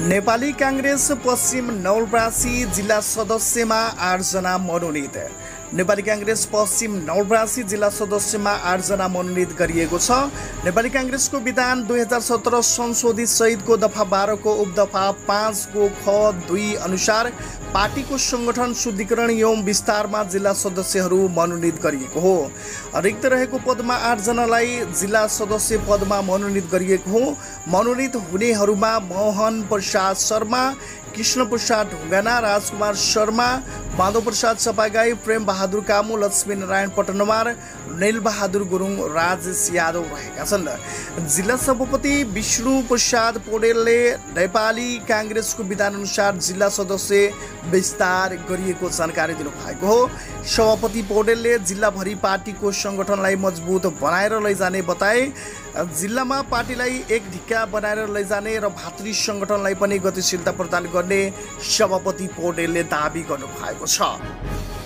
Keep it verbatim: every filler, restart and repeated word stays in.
नेपाली कांग्रेस पश्चिम नवलपरासी जिल्ला सदस्यमा आठजना मनोनित। नेपाली कांग्रेस पश्चिम नवलपरासी जिल्ला सदस्यमा आठजना मनोनित गरिएको छ। नेपाली कांग्रेसको विधान दुई हजार सत्रह संशोधित सहितको दफा बाह्र को उपदफा पाँच को ख दुई अनुसार पार्टीको संगठन शुद्धिकरण एवं विस्तारमा जिल्ला सदस्यहरू मनोनित गरिएको हो। रिक्त रहेको पदमा आठजनालाई जिल्ला सदस्य पदमा मनोनित गरिएको हो। मनोनित हुनेहरूमा मोहन प्रसाद शर्मा, कृष्ण प्रसाद ढुङ्गाना, राजकुमार शर्मा, माधव प्रसाद चपागाई, प्रेम बहादुर कामु, लक्ष्मी नारायण पटनवार, नील बहादुर गुरुङ, राजेश यादव रहेका छन्। जिल्ला सभापति विष्णु प्रसाद पौडेलले नेपाली कांग्रेसको विधान अनुसार जिल्ला सदस्य विस्तार गरिएको जानकारी दिनुभएको हो। सभापति पौडेलले जिल्लाभरि पार्टीको संगठनलाई मजबुत बनाएर लैजाने बताए। जिल्लामा पार्टीलाई एक ढिक्का बनाएर लैजाने र भातृ संगठनलाई पनि गतिशीलता प्रदान गर्ने सभापति पौडेलले दाबी गर्नुभएको छ।